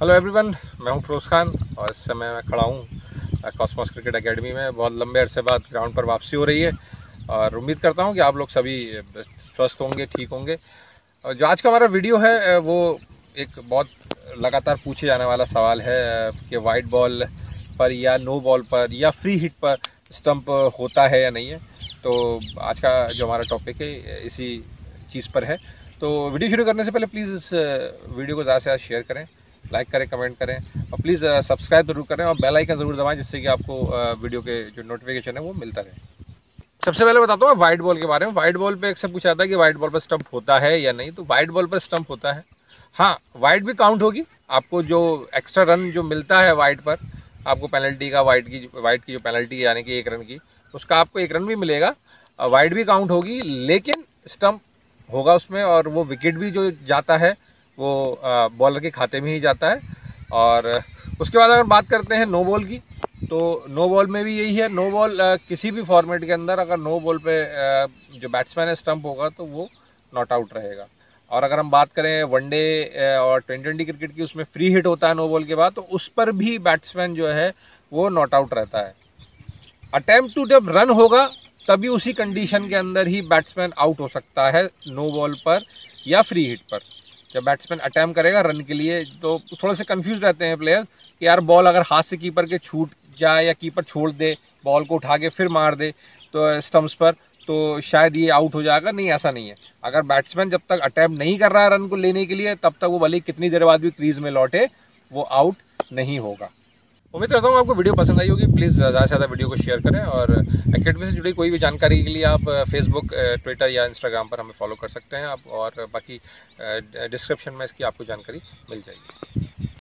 Hello everyone, मैं हूं फिरोज़ खान और इस समय मैं खड़ा हूं कॉस्मोस क्रिकेट एकेडमी में। बहुत लंबे अरसे बाद ग्राउंड पर वापसी हो रही है और उम्मीद करता हूं कि आप लोग सभी स्वस्थ होंगे, ठीक होंगे। और जो आज का हमारा वीडियो है वो एक बहुत लगातार पूछे जाने वाला सवाल है कि वाइड बॉल पर या नो बॉल पर या फ्री हिट पर स्टंप होता है या नहीं है। तो आज का जो हमारा टॉपिक है इसी चीज़ पर है। तो वीडियो शुरू करने से पहले प्लीज़ इस वीडियो को ज़्यादा से ज़्यादा शेयर करें, लाइक करें, कमेंट करें और प्लीज़ सब्सक्राइब जरूर करें और बेल आइकन ज़रूर दबाएं जिससे कि आपको वीडियो के जो नोटिफिकेशन है वो मिलता रहे। सबसे पहले बताता हूँ वाइड बॉल के बारे में। वाइड बॉल पे अक्सर पूछा जाता है कि वाइड बॉल पर स्टंप होता है या नहीं। तो वाइड बॉल पर स्टंप होता है। हाँ, वाइड भी काउंट होगी। आपको जो एक्स्ट्रा रन जो मिलता है वाइड पर, आपको पेनल्टी का वाइड की जो पेनल्टी यानी कि 1 रन की, उसका आपको 1 रन भी मिलेगा। वाइड भी काउंट होगी, लेकिन स्टंप होगा उसमें और वो विकेट भी जो जाता है वो बॉलर के खाते में ही जाता है। और उसके बाद अगर बात करते हैं नो बॉल की, तो नो बॉल में भी यही है। नो बॉल किसी भी फॉर्मेट के अंदर अगर नो बॉल पे जो बैट्समैन है स्टंप होगा तो वो नॉट आउट रहेगा। और अगर हम बात करें वनडे और T20 क्रिकेट की, उसमें फ्री हिट होता है नो बॉल के बाद, तो उस पर भी बैट्समैन जो है वो नॉट आउट रहता है। अटेम्प्ट टू जब रन होगा तभी उसी कंडीशन के अंदर ही बैट्समैन आउट हो सकता है, नो बॉल पर या फ्री हिट पर। जब बैट्समैन अटेम्प्ट करेगा रन के लिए तो थोड़े से कंफ्यूज रहते हैं प्लेयर कि यार बॉल अगर हाथ से कीपर के छूट जाए या कीपर छोड़ दे, बॉल को उठा के फिर मार दे तो स्टंप्स पर, तो शायद ये आउट हो जाएगा। नहीं, ऐसा नहीं है। अगर बैट्समैन जब तक अटेम्प्ट नहीं कर रहा है रन को लेने के लिए, तब तक वो भले कितनी देर बाद भी क्रीज में लौटे, वो आउट नहीं होगा। उम्मीद करता हूँ आपको वीडियो पसंद आई होगी। प्लीज़ ज़्यादा से ज़्यादा वीडियो को शेयर करें और एकेडमी से जुड़ी कोई भी जानकारी के लिए आप फेसबुक, ट्विटर या इंस्टाग्राम पर हमें फॉलो कर सकते हैं आप। और बाकी डिस्क्रिप्शन में इसकी आपको जानकारी मिल जाएगी।